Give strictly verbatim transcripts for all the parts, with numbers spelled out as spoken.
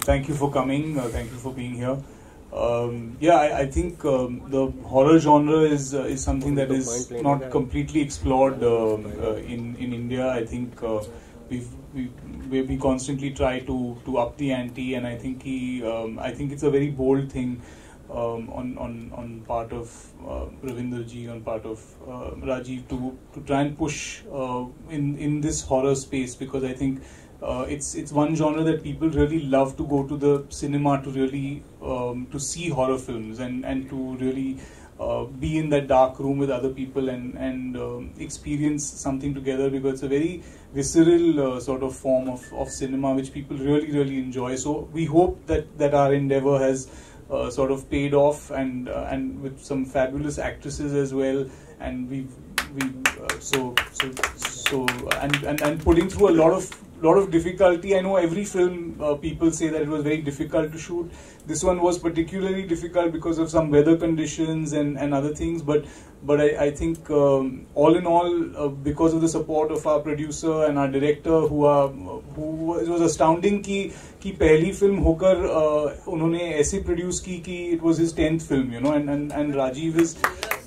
thank you for coming. Uh, thank you for being here. Um, yeah, I, I think um, the horror genre is uh, is something that is not completely explored uh, uh, in in India. I think uh, we've we we we constantly try to to up the ante, and I think he um, I think it's a very bold thing um, on on on part of uh, Ravinder ji, on part of uh, Rajiv to to try and push uh, in in this horror space, because I think. Uh, it's it's one genre that people really love to go to the cinema to really um, to see horror films and and to really uh, be in that dark room with other people and and um, experience something together, because it's a very visceral uh, sort of form of, of cinema which people really really enjoy. So we hope that that our endeavor has uh, sort of paid off, and uh, and with some fabulous actresses as well, and we've we uh, so so so and, and and putting through a lot of lot of difficulty. I know every film uh, people say that it was very difficult to shoot. This one was particularly difficult because of some weather conditions and, and other things, but but I, I think um, all in all, uh, because of the support of our producer and our director, who are who it was astounding कि कि पहली film होकर uh, उन्होंने ऐसे produce की कि it was his tenth film, you know, and and and Rajiv is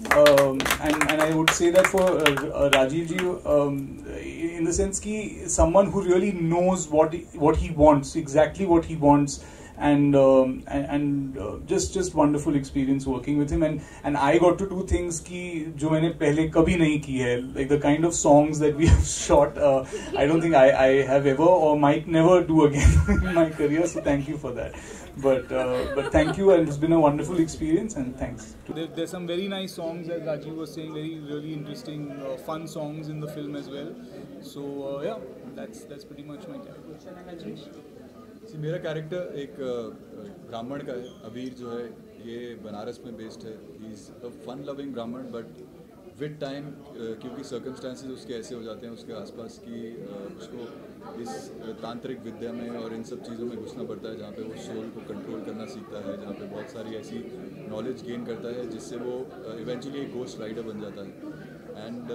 um, and and I would say that for uh, Rajiv ji, um, in the sense कि someone who really knows what he, what he wants, exactly what he wants. And um, and, and uh, just just wonderful experience working with him, and and I got to do things कि जो मैंने पहले कभी नहीं की है, like the kind of songs that we have shot. Uh, I don't think I I have ever or might never do again in my career. So thank you for that. But uh, but thank you, and it's been a wonderful experience, and thanks. There, there's some very nice songs, as Rajiv was saying, very really interesting, uh, fun songs in the film as well. So uh, yeah, that's that's pretty much my character. जी मेरा character एक ब्राह्मण का है। अबीर जो है ये बनारस में बेस्ड है। He is a fun loving Brahmin, but with time क्योंकि सर्कमस्टांसेस उसके ऐसे हो जाते हैं उसके आसपास कि उसको इस तांत्रिक विद्या में और इन सब चीज़ों में घुसना पड़ता है, जहाँ पे वो सोल को कंट्रोल करना सीखता है, जहाँ पे बहुत सारी ऐसी नॉलेज गेन करता है जिससे वो इवेंचुअली एक घोस्ट राइडर बन जाता है। एंड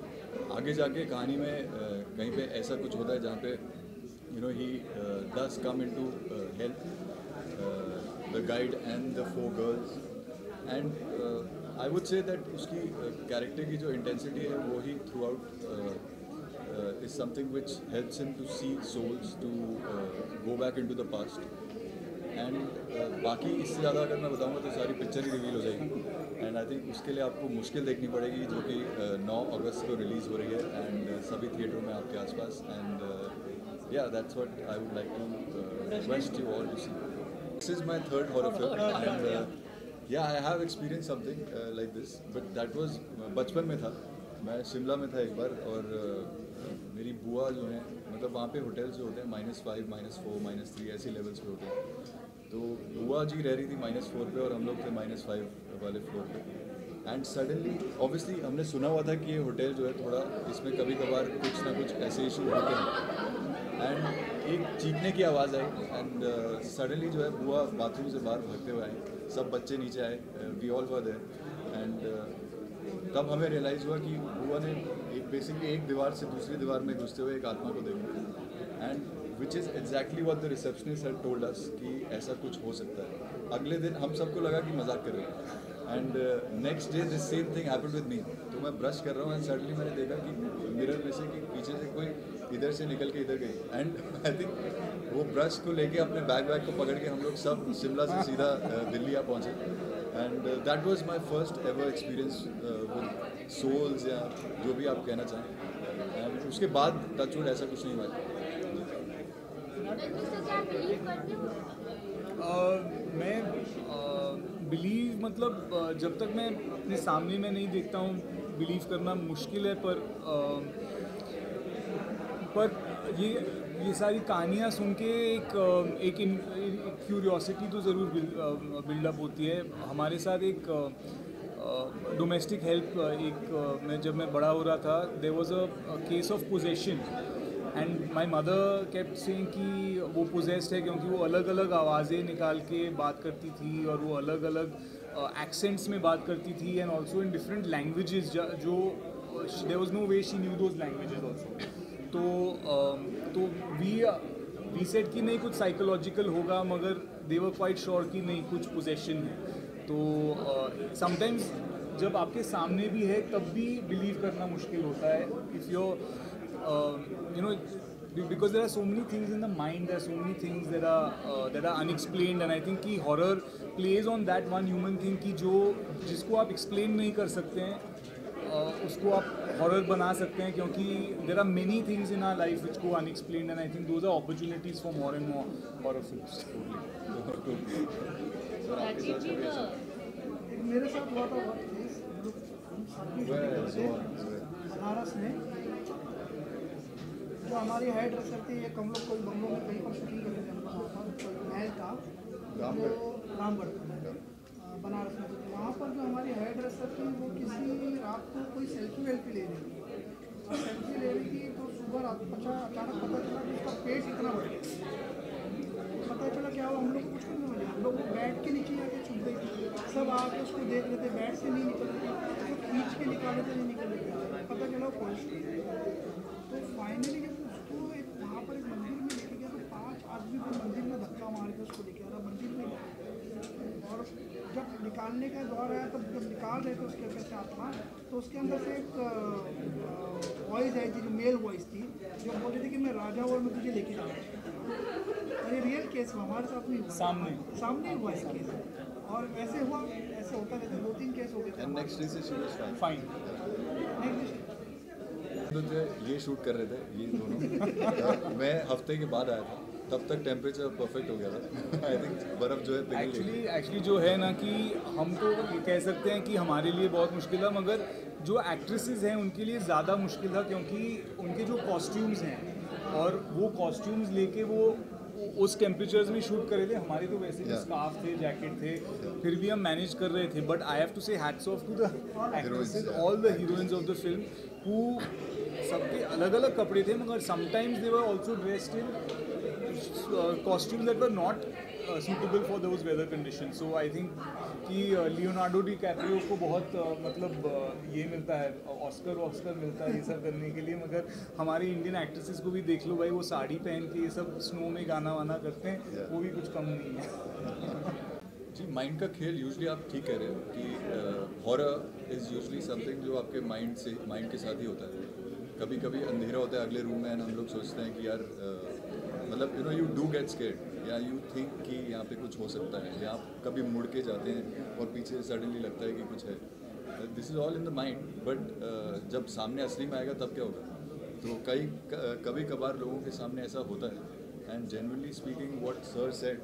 आगे जाके कहानी में कहीं पे ऐसा कुछ होता है जहाँ पे you know he uh, does come into uh, help uh, the guide and the four girls, and uh, I would say that uski uh, character ki jo intensity hai wo hi throughout uh, uh, is something which helps him to see souls, to uh, go back into the past, and uh, बाकी इससे ज़्यादा अगर मैं बताऊँगा तो सारी picture ही reveal हो जाएगी, एंड आई थिंक उसके लिए आपको मुश्किल देखनी पड़ेगी, जो कि नौ अगस्त को रिलीज़ हो रही है एंड uh, सभी थिएटरों में आपके आसपास, and yeah, that's what I would like to uh, request you all to see. This is my third horror film, and uh, yeah, I have experienced something uh, like this, but that was बचपन में था। मैं शिमला में था एक बार, और uh, मेरी बुआ जो है, मतलब वहाँ पे होटल्स जो होते हैं minus five minus four minus three ऐसी लेवल्स पे होते हैं, तो बुआ जी रह रही थी माइनस फोर पे और हम लोग थे माइनस फाइव वाले फ्लोर पे, एंड सडनली ऑब्वियसली हमने सुना हुआ था कि ये होटल जो है थोड़ा इसमें कभी कभार कुछ ना कुछ ऐसे इशू होते हैं, एंड एक चीखने की आवाज़ आई, एंड सडनली जो है बुआ बाथरूम से बाहर भागते हुए आए, सब बच्चे नीचे आए, we all were there, and तब हमें रियलाइज़ हुआ कि बुआ ने एक बेसिकली एक दीवार से दूसरी दीवार में घुसते हुए एक आत्मा को देखा, and which is exactly what the receptionist had told us कि ऐसा कुछ हो सकता है। अगले दिन हम सबको लगा कि मजाक कर रहे हैं, and next day this same thing happened with me. तो मैं ब्रश कर रहा हूँ एंड सडनली मैंने देखा कि मिरर में से कि पीछे से कोई इधर से निकल के इधर गई, एंड आई थिंक वो ब्रश को लेके अपने बैग वैग को पकड़ के हम लोग सब शिमला से सीधा दिल्ली आ पहुँचे, and that was my first ever experience with souls या जो भी आप कहना चाहें, एंड उसके बाद टचवुड ऐसा कुछ नहीं हुआ। मैं बिलीव uh, मतलब uh, जब तक मैं अपने सामने में नहीं देखता हूँ बिलीव करना मुश्किल है, पर uh, पर ये ये सारी कहानियाँ सुन के एक एक क्यूरियोसिटी तो ज़रूर बिल्डअप होती है। हमारे साथ एक डोमेस्टिक हेल्प एक मैं जब मैं बड़ा हो रहा था, there was a case of possession, and my mother kept saying कि वो पोजेस्ड है क्योंकि वो अलग अलग आवाज़ें निकाल के बात करती थी और वो अलग अलग एक्सेंट्स में बात करती थी, and also in different languages, जो there was no way she knew those languages also. तो तो वी वी सेड कि नहीं कुछ साइकोलॉजिकल होगा, मगर दे वर क्वाइट श्योर कि नहीं कुछ पोजेशन है। तो समटाइम्स uh, जब आपके सामने भी है तब भी बिलीव करना मुश्किल होता है। If you you know because there are so many things in the mind, there are so many things that are uh, that are unexplained, and I think कि horror plays on that one human thing कि जो जिसको आप explain नहीं कर सकते हैं uh, उसको आप horror बना सकते हैं, क्योंकि there are many things in our life which go unexplained, and I think those are opportunities for more and more horror films. मेरे साथ हुआ था बहुत केस बनारस में, जो हमारी हेड ड्रेसर थी, एक हम लोग कोई बंगलों में कहीं पर शूटिंग कर रहे थे, हम लोग वहाँ पर कोई महल था जो रामगढ़ बनारस में। तो वहाँ पर जो हमारी हेड ड्रेसर थी वो किसी रात को कोई सेल्फी वेल्फी ले रही थी, और सेल्फी ले रही थी तो सुबह रात पचा अचानक पता चला कि उसका पेट इतना बढ़ गया। पता चला क्या हुआ, हम लोग को कुछ करने वाले, हम लोग बेड के नीचे आके छुप गई थी, सब आके उसको देख रहे थे, बेड से नहीं निकल रही थी, उसको खींच के निकाले थे, नहीं निकल रही थी, पता चला पुलिस। तो फाइनली जब उसको एक वहाँ पर एक मंदिर में लेके गया तो पांच आदमी को मंदिर में धक्का मार के उसको लेके आया मंदिर में, और जब निकालने का दौर आया तब जब निकाल रहे थे उसके अंदर से आत्मा, तो उसके अंदर से एक वॉइस आई थी जो मेल वॉइस थी, जो बोल रही थी कि मैं राजा और मैं तुझे लेके जाऊँगा। ये रियल केस हुआ, हमारे साथ नहीं हुआ, सामने सामने हुआ इस केस, और ऐसे हुआ, ऐसे होता रहता, दो तीन केस हो गए थे। नेक्स्ट डे से शी वाज फाइन। नेक्स्ट तो जो ये शूट कर रहे थे ये दोनों मैं हफ्ते के बाद आया था, तब तक टेम्परेचर परफेक्ट हो गया था। आई थिंक बर्फ़ जो है एक्चुअली एक्चुअली जो है ना कि हम तो ये कह सकते हैं कि हमारे लिए बहुत मुश्किल था, मगर जो एक्ट्रेसेस हैं उनके लिए ज़्यादा मुश्किल था, क्योंकि उनके जो कॉस्ट्यूम्स हैं और वो कॉस्ट्यूम्स लेके वो उस टेम्परेचर्स में शूट कर रहे थे। हमारे तो वैसे भी स्कार्फ थे, जैकेट थे, फिर भी हम मैनेज कर रहे थे। But I have to say hats off to the actresses, all the heroines of the film, who सबके अलग अलग कपड़े थे, मगर sometimes they were also dressed in costumes that were not suitable for those weather condition. So I think कि Leonardo DiCaprio को बहुत uh, मतलब uh, ये मिलता है, ऑस्कर ऑस्कर मिलता है ये सब करने के लिए, मगर हमारी इंडियन एक्ट्रेसेस को भी देख लो भाई, वो साड़ी पहन के ये सब स्नो में गाना वाना करते हैं, वो भी कुछ कम नहीं है। जी, माइंड का खेल यूजुअली आप ठीक कह रहे हो कि हॉरर इज़ यूजुअली समथिंग जो आपके माइंड से माइंड के साथ ही होता है। कभी कभी अंधेरा होता है अगले रूम में, एंड हम लोग सोचते हैं कि यार uh, मतलब you know you do get scared, या यू थिंक कि यहाँ पे कुछ हो सकता है, या आप कभी मुड़ के जाते हैं और पीछे सडनली लगता है कि कुछ है। This is all in the mind, but जब सामने असली में आएगा तब क्या होगा। तो कई कभी कभार लोगों के सामने ऐसा होता है, and generally speaking what sir said,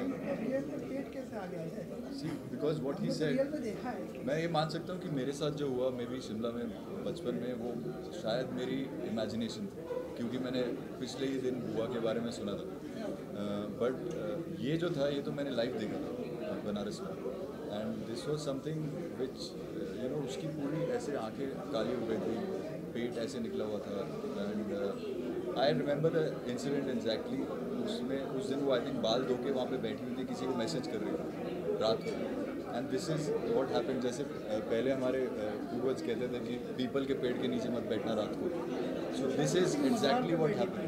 see because what he said, मैं ये मान सकता हूँ कि मेरे साथ जो हुआ मे बी शिमला में बचपन में, वो शायद मेरी इमेजिनेशन थी, क्योंकि मैंने पिछले ही दिन बुआ के बारे में सुना था। बट uh, uh, ये जो था ये तो मैंने लाइव देखा था बनारस में, and this was something which you know उसकी पूरी ऐसे आंखें काली हो गई थी, पेट ऐसे निकला हुआ था, and I remember the incident exactly. उसमें उस दिन वो आई थिंक बाल धो के वहाँ पे बैठी हुई थी, किसी को मैसेज कर रही थी रात को, and this is what happened. जैसे पहले हमारे पूर्वज कहते थे कि पीपल के पेड़ के नीचे मत बैठना रात को, so this is exactly what happened.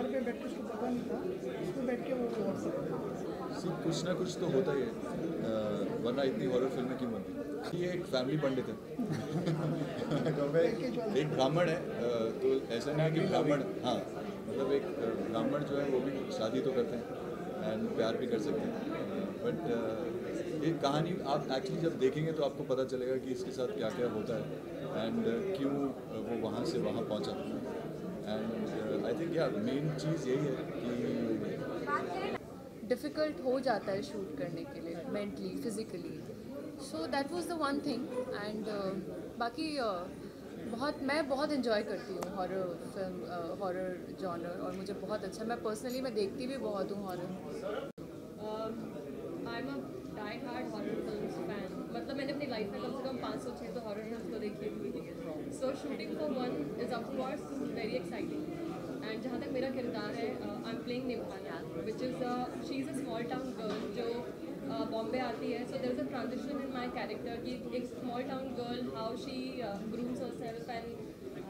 See कुछ ना कुछ तो होता ही है, वरना इतनी हॉरर फिल्में क्यों बनती। ये एक फैमिली पंडित है तो एक ब्राह्मण है, तो ऐसा नहीं है कि ब्राह्मण, हाँ मतलब एक ब्राह्मण जो है वो भी शादी तो करते हैं एंड प्यार भी कर सकते हैं, बट एक कहानी आप एक्चुअली जब देखेंगे तो आपको पता चलेगा कि इसके साथ क्या क्या होता है एंड क्यों वो वहाँ से वहाँ पहुँचा। एंड आई थिंक या मेन चीज़ यही है कि डिफ़िकल्ट हो जाता है शूट करने के लिए mentally physically, so that was the one thing. And बाकी uh, बहुत मैं बहुत इन्जॉय करती हूँ हॉरर फिल्म, हॉरर जॉनर, और मुझे बहुत अच्छा, मैं पर्सनली मैं देखती भी बहुत हूँ horror. I am a die hard horror films fan, मतलब मैंने अपनी लाइफ में कम से कम पाँच सौ छः तो हॉरर फिल्म्स तो देखी थी। So shooting for one is of course very exciting. And जहाँ तक मेरा किरदार है, आई एम प्लेइंग निभाना, which is she is a small town girl जो बॉम्बे uh, आती है। So there is a transition in my character कि एक small town girl how she grooms herself and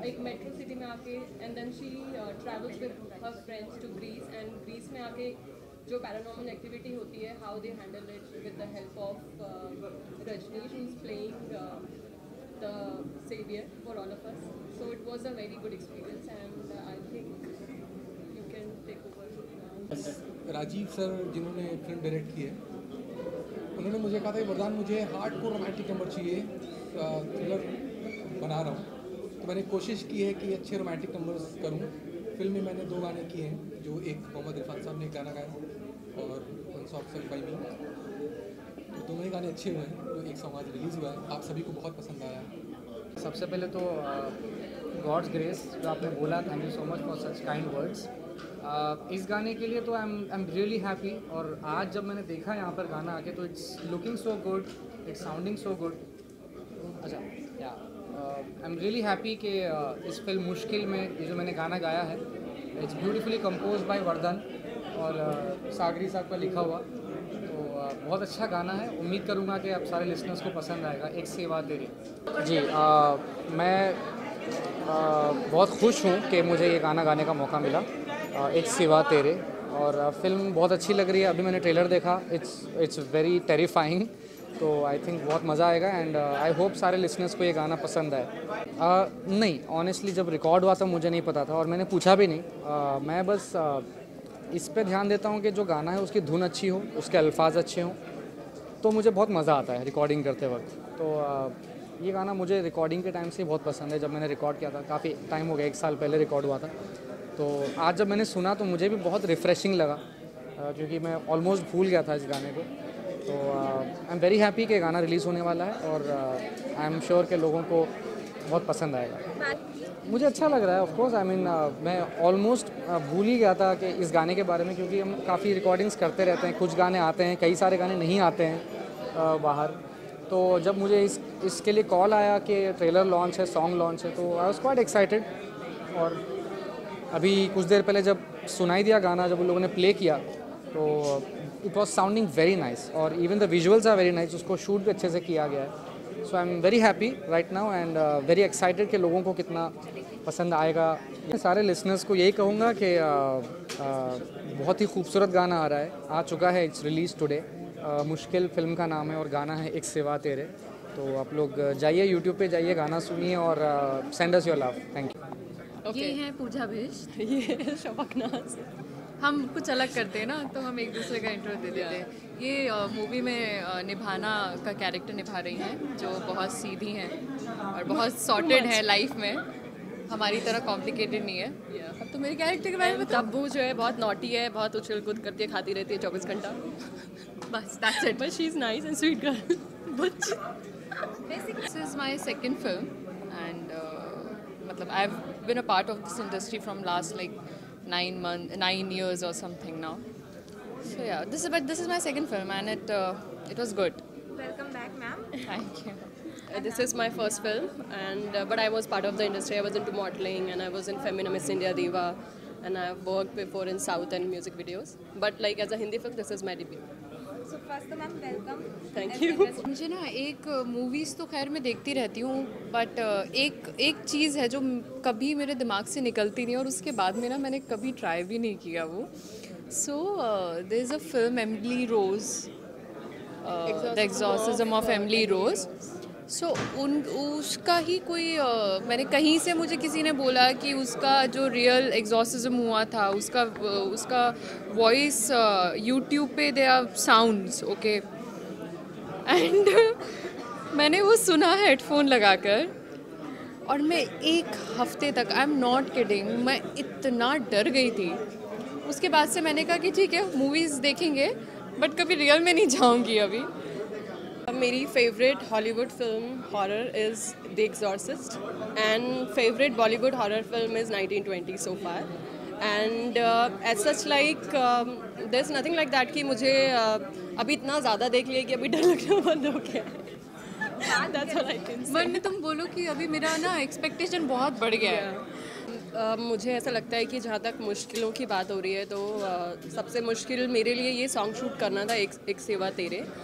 एक मेट्रो सिटी में आके and then she travels with her friends to Greece and Greece में आके जो पैरानॉर्मल एक्टिविटी होती है how they handle it with the help of Rajneesh who is playing the saviour for all of us. So it was a very good experience and I think you can take over. Rajeev sir जिन्होंने film direct की है, उन्होंने मुझे कहा था वरदान मुझे hard core romantic number चाहिए, thriller बना रहा हूँ. तो मैंने कोशिश की है कि अच्छे रोमांटिक नंबर्स करूँ. फिल्म में मैंने दो गाने किए हैं, जो एक मोहम्मद इरफान साहब ने एक गाना गाया और one song self by me. तो दोनों ही गाने अच्छे हुए हैं. जो एक सॉन्ग आज रिलीज़ हुआ है, आप सभी को बहुत पसंद आया. सबसे पहले तो गॉड्स ग्रेस जो आपने बोला, thank you so much for such kind words. इस गाने के लिए तो I am I am really happy. और आज जब मैंने देखा यहाँ पर गाना आके तो it's looking so good, it's sounding so good. अच्छा yeah I am really happy कि uh, इस फिल्म मुश्किल में ये जो मैंने गाना गाया है it's beautifully composed by Vardhan और uh, सागरी साहब का लिखा हुआ. तो uh, बहुत अच्छा गाना है. उम्मीद करूँगा कि आप सारे लिसनर्स को पसंद आएगा. एक सेवा तेरी. जी uh, मैं uh, बहुत खुश हूँ कि मुझे ये गाना गाने का मौका मिला. uh, एक सेवा तेरे. और uh, फिल्म बहुत अच्छी लग रही है. अभी मैंने ट्रेलर देखा, इट्स इट्स वेरी टेरिफाइंग. तो आई थिंक बहुत मज़ा आएगा एंड आई होप सारे लिसनर्स को ये गाना पसंद आए. uh, नहीं ऑनेस्टली जब रिकॉर्ड हुआ था मुझे नहीं पता था और मैंने पूछा भी नहीं. uh, मैं बस uh, इस पे ध्यान देता हूँ कि जो गाना है उसकी धुन अच्छी हो, उसके अल्फाज अच्छे हों, तो मुझे बहुत मज़ा आता है रिकॉर्डिंग करते वक्त. तो uh, ये गाना मुझे रिकॉर्डिंग के टाइम से बहुत पसंद है. जब मैंने रिकॉर्ड किया था, काफ़ी टाइम हो गया, एक साल पहले रिकॉर्ड हुआ था. तो आज जब मैंने सुना तो मुझे भी बहुत रिफ़्रेशिंग लगा, uh, क्योंकि मैं ऑलमोस्ट भूल गया था इस गाने को. तो आई एम वेरी हैप्पी कि गाना रिलीज़ होने वाला है और आई एम श्योर कि लोगों को बहुत पसंद आएगा. मुझे अच्छा लग रहा है. ऑफ कोर्स आई मीन मैं ऑलमोस्ट uh, भूल ही गया था कि इस गाने के बारे में, क्योंकि हम काफ़ी रिकॉर्डिंग्स करते रहते हैं. कुछ गाने आते हैं, कई सारे गाने नहीं आते हैं uh, बाहर. तो जब मुझे इस इसके लिए कॉल आया कि ट्रेलर लॉन्च है, सॉन्ग लॉन्च है, तो आई वाज क्वाइट एक्साइटेड. और अभी कुछ देर पहले जब सुनाई दिया गाना, जब उन लोगों ने प्ले किया, तो it was sounding very nice. और even the visuals are very nice. उसको शूट भी अच्छे से किया गया है. So I am very happy right now and very excited कि लोगों को कितना पसंद आएगा. मैं सारे लिसनर्स को यही कहूँगा कि uh, uh, बहुत ही खूबसूरत गाना आ रहा है, आ चुका है. It's release today. मुश्किल फिल्म का नाम है और गाना है एक सेवा तेरे. तो आप लोग जाइए, यूट्यूब पे जाइए, गाना सुनिए और send us your love. Thank you. ये हैं पूजा भेष. ये शबकनाज. हम कुछ अलग करते हैं ना, तो हम एक दूसरे का इंट्रो दे देते हैं. ये मूवी में uh, निभाना का कैरेक्टर निभा रही हैं, जो बहुत सीधी हैं और बहुत सॉर्टेड है लाइफ में. हमारी तरह कॉम्प्लिकेटेड नहीं है. अब तो मेरे कैरेक्टर के बारे में बताओ. तब्बू जो है बहुत नॉटी है, बहुत उछल कूद करती है, खाती रहती है चौबीस घंटा. बस that's it. But she is nice and sweet girl. This is my second film and uh, मतलब I've been a part of this industry from last like nine months, nine years or something now. So yeah, this is but this is my second film and it uh, it was good. Welcome back, ma'am. Thank you. Uh, this is my first film, and uh, but I was part of the industry. I was into modeling, and I was in Femina Miss India Diva, and I've worked before in South and music videos. But like as a Hindi film, this is my debut. So first, ma'am, welcome. Thank As you. industry- मुझे ना एक movies तो खैर मैं देखती रहती हूँ, but एक एक चीज़ है जो कभी मेरे दिमाग से निकलती नहीं और उसके बाद में ना मैंने कभी ट्राई भी नहीं किया वो. So there is a film Emily Rose, the exorcism of Emily Rose. So उन उसका ही कोई uh, मैंने कहीं से मुझे किसी ने बोला कि उसका जो रियल एग्जॉर्सिज्म हुआ था, उसका uh, उसका वॉइस यूट्यूब पे they are sounds okay. And मैंने वो सुना हेडफोन लगाकर और मैं एक हफ्ते तक, आई एम नॉट किडिंग, मैं इतना डर गई थी. उसके बाद से मैंने कहा कि ठीक है मूवीज़ देखेंगे बट कभी रियल में नहीं जाऊंगी अभी. मेरी favourite Hollywood film horror is the exorcist and favourite Bollywood horror film is nineteen twenty so far. And as such like there is nothing like that कि मुझे uh, अभी इतना ज़्यादा देख लिया कि अभी डर लगना बंद हो गया है. That's all I can say. वरना तुम बोलो कि अभी मेरा ना एक्सपेक्टेशन बहुत बढ़ गया है. Uh, मुझे ऐसा लगता है कि जहाँ तक मुश्किलों की बात हो रही है तो uh, सबसे मुश्किल मेरे लिए ये सॉन्ग शूट करना था, एक एक सेवा तेरे.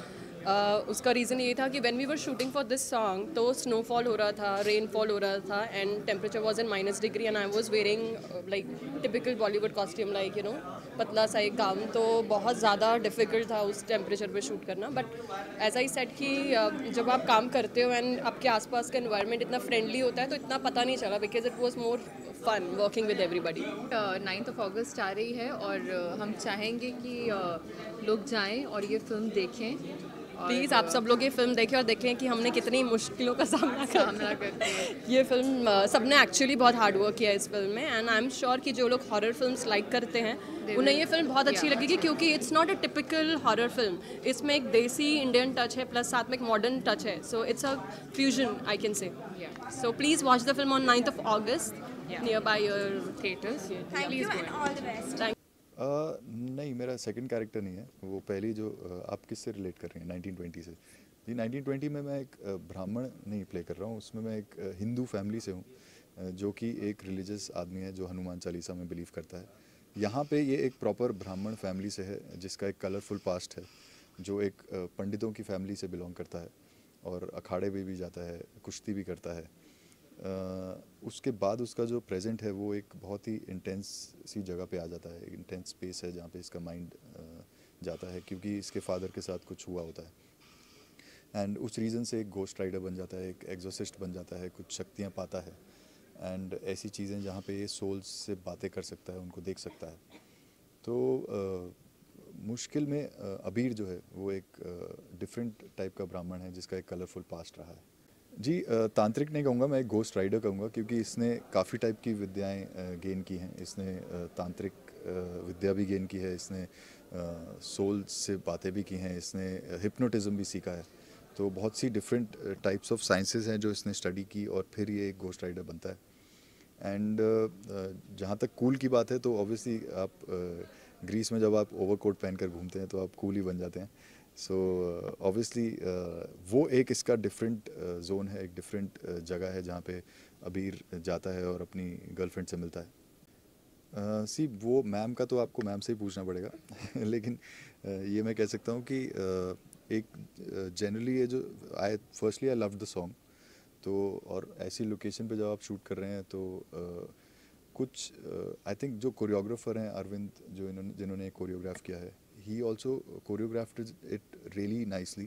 uh, उसका रीज़न ये था कि when we were shooting for this song तो स्नोफॉल हो रहा था, रेनफॉल हो रहा था and temperature was in minus degree and I was wearing like typical Bollywood costume like you know पतला सा एक गाउन, तो बहुत ज़्यादा डिफ़िकल्ट था उस टेम्परेचर पे शूट करना। बट ऐसा ही सेट कि uh, जब आप काम करते हो एंड आपके आसपास का एनवायरनमेंट इतना फ्रेंडली होता है तो इतना पता नहीं चला because it was more fun working with everybody. Ninth of August आ रही है और uh, हम चाहेंगे कि uh, लोग जाएं और ये फिल्म देखें। प्लीज़ आप सब लोग ये फिल्म देखें और देखें कि हमने कितनी मुश्किलों का सामना सामना करते हैं। ये फिल्म uh, सबने एक्चुअली बहुत हार्ड वर्क किया है इस फिल्म में एंड आई एम श्योर कि जो लोग हॉरर फिल्म्स लाइक करते हैं उन्हें ये फिल्म बहुत अच्छी लगेगी क्योंकि it's not a typical horror film. इसमें एक देसी इंडियन टच है प्लस साथ में एक मॉडर्न टच है, so it's a fusion I can say. So please watch the film on ninth of August near by your theatres. Thank you and all the best. Uh, नहीं, मेरा second character नहीं है वो। पहली जो uh, आप किससे रिलेट कर रही हैं नाइनटीन ट्वेंटी से? जी, नाइनटीन ट्वेंटी में मैं एक uh, ब्राह्मण नहीं प्ले कर रहा हूँ, उसमें मैं एक uh, हिंदू फैमिली से हूँ uh, जो कि एक रिलीजियस आदमी है जो हनुमान चालीसा में बिलीव करता है। यहाँ पे ये एक प्रॉपर ब्राह्मण फैमिली से है जिसका एक कलरफुल पास्ट है, जो एक uh, पंडितों की फैमिली से बिलोंग करता है और अखाड़े में भी जाता है, कुश्ती भी करता है। Uh, उसके बाद उसका जो प्रेजेंट है वो एक बहुत ही इंटेंस सी जगह पे आ जाता है, इंटेंस स्पेस है जहाँ पे इसका माइंड uh, जाता है क्योंकि इसके फादर के साथ कुछ हुआ होता है एंड उस रीज़न से एक गोस्ट राइडर बन जाता है, एक एग्जोसिस्ट बन जाता है, कुछ शक्तियाँ पाता है एंड ऐसी चीज़ें जहाँ पे ये सोल्स से बातें कर सकता है, उनको देख सकता है। तो uh, मुश्किल में uh, अबीर जो है वो एक डिफरेंट टाइप का ब्राह्मण है जिसका एक कलरफुल पास्ट रहा है। जी, तांत्रिक नहीं कहूँगा, मैं एक घोस्ट राइडर कहूँगा क्योंकि इसने काफ़ी टाइप की विद्याएं गेन की हैं। इसने तांत्रिक विद्या भी गेन की है, इसने सोल से बातें भी की हैं, इसने हिप्नोटिज्म भी सीखा है। तो बहुत सी डिफरेंट टाइप्स ऑफ साइंसेस हैं जो इसने स्टडी की और फिर ये एक घोस्ट राइडर बनता है। एंड जहाँ तक कूल की बात है तो ऑब्वियसली आप ग्रीस में जब आप ओवरकोट पहन कर घूमते हैं तो आप कूल ही बन जाते हैं। सो ऑब्वियसली वो एक इसका डिफरेंट जोन है, एक डिफरेंट जगह है जहाँ पे अबीर जाता है और अपनी गर्लफ्रेंड से मिलता है। सी uh, वो मैम का तो आपको मैम से ही पूछना पड़ेगा लेकिन uh, ये मैं कह सकता हूँ कि uh, एक जनरली uh, ये जो I firstly I love the song, तो और ऐसी लोकेशन पे जब आप शूट कर रहे हैं तो uh, कुछ आई uh, थिंक जो कोरियोग्राफर हैं अरविंद, जो इन्होंने जिन्होंने कोरियोग्राफ किया है, ही also choreographed it really nicely.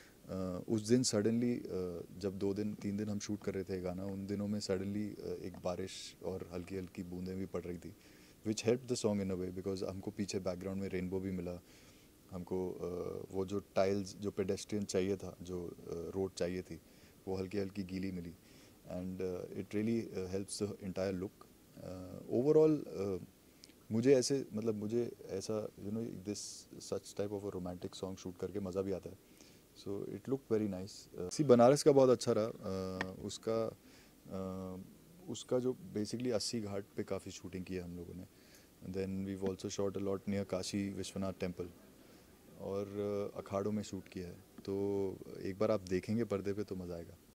उस दिन सडनली uh, जब दो दिन तीन दिन हम शूट कर रहे थे गाना, उन दिनों में सडनली uh, एक बारिश और हल्की हल्की बूंदें भी पड़ रही थी which help the song in a way because हमको पीछे बैकग्राउंड में रेनबो भी मिला, हमको uh, वो जो टाइल्स जो पेडेस्ट्रियन चाहिए था, जो रोड uh, चाहिए थी, वो हल्की हल्की गीली मिली and it really helps the entire look. Overall मुझे ऐसे मतलब मुझे ऐसा you know this such type of a romantic song shoot करके मज़ा भी आता है। So it look very nice. सी बनारस का बहुत अच्छा रहा। uh, उसका uh, उसका जो बेसिकली अस्सी घाट पे काफ़ी शूटिंग की है हम लोगों ने। Then we also shot a lot near Kashi Vishwanath temple और uh, अखाड़ों में शूट किया है। तो एक बार आप देखेंगे पर्दे पे तो मज़ा आएगा।